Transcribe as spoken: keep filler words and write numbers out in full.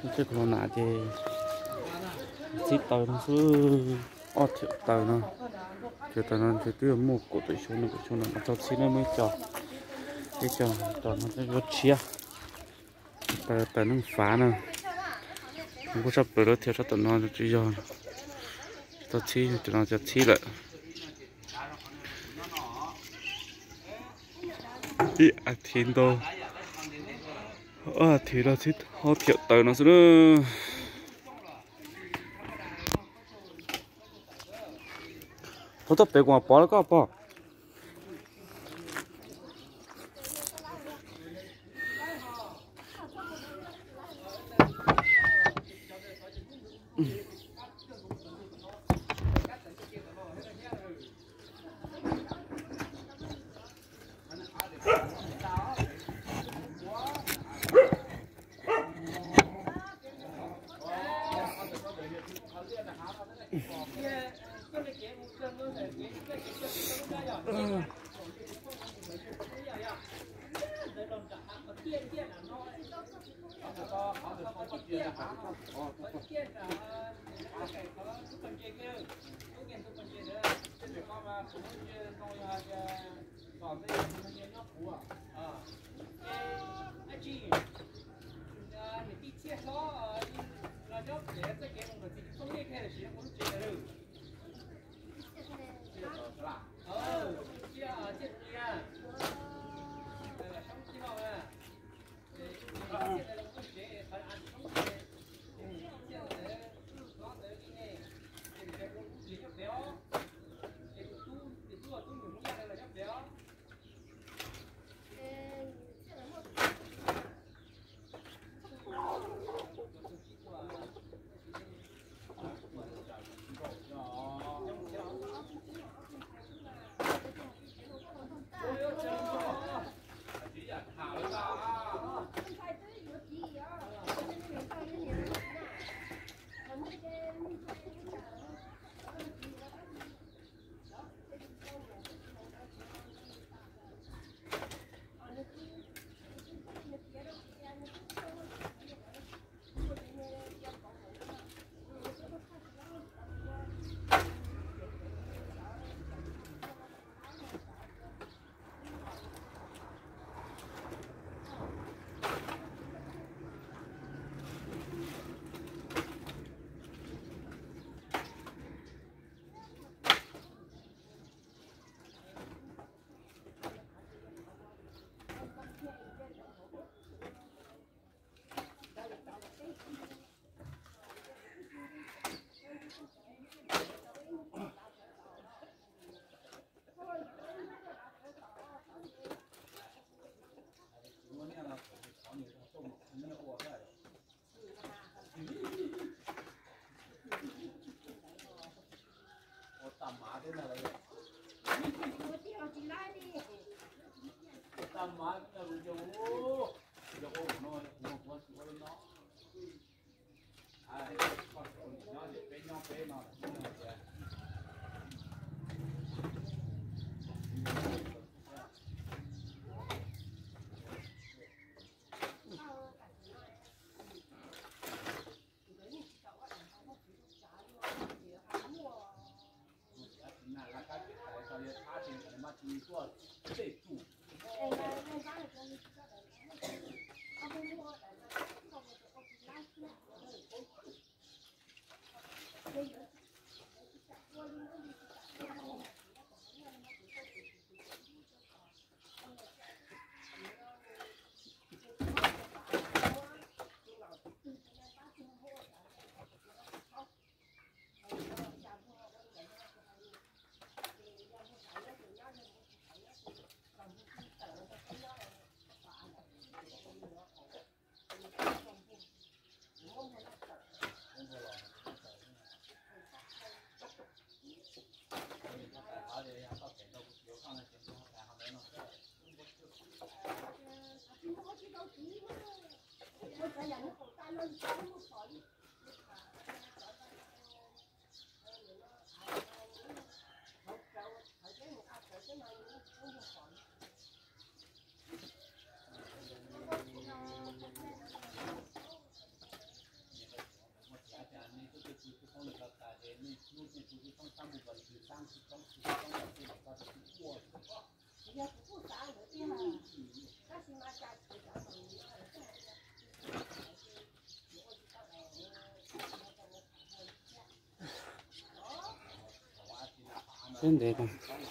chứ còn nãy thì chỉ tàu nó cứ ót thiệu tàu nó thiệu tàu nó thì cứ một cổ tuổi số nó cổ số nó cho xin nó mới cho cái cho tàu nó sẽ có chia tàu tàu nó phá nè không có sắp tới đó thiệu sắp tàu nó chỉ do tàu chi tụi nóจะchi lại ý à thiên đâu à thì là thích họ thiệu tàu nó sẽ tôi tập bé qua bỏ có bỏ Trên đấy này